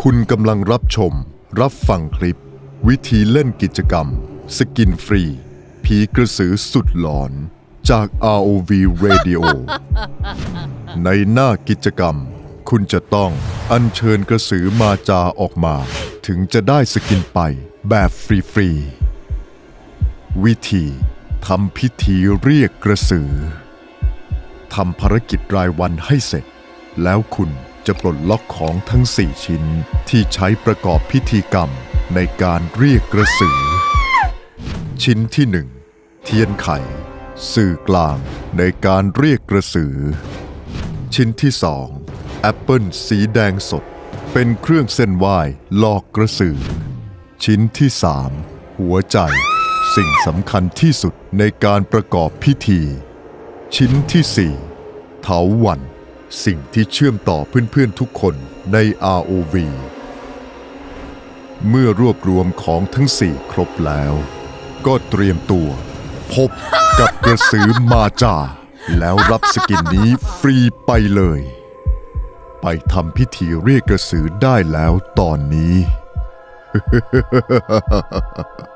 คุณกำลังรับชมรับฟังคลิปวิธีเล่นกิจกรรมสกินฟรีผีกระสือสุดหลอนจาก ROV Radio ในหน้ากิจกรรมคุณจะต้องอัญเชิญกระสือมาจาออกมาถึงจะได้สกินไปแบบฟรีๆวิธีทำพิธีเรียกกระสือทำภารกิจรายวันให้เสร็จแล้วคุณจะปลดล็อกของทั้ง4ชิ้นที่ใช้ประกอบพิธีกรรมในการเรียกกระสือชิ้นที่1เทียนไขสื่อกลางในการเรียกกระสือชิ้นที่2แอปเปิลสีแดงสดเป็นเครื่องเส้นไหว้หลอกกระสือชิ้นที่3หัวใจสิ่งสำคัญที่สุดในการประกอบพิธีชิ้นที่4เถาวัลย์สิ่งที่เชื่อมต่อเพื่อนๆทุกคนใน ROV เมื่อรวบรวมของทั้ง4ครบแล้วก็เตรียมตัวพบกับกระสือมาจาแล้วรับสกินนี้ฟรีไปเลยไปทำพิธีเรียกกระสือได้แล้วตอนนี้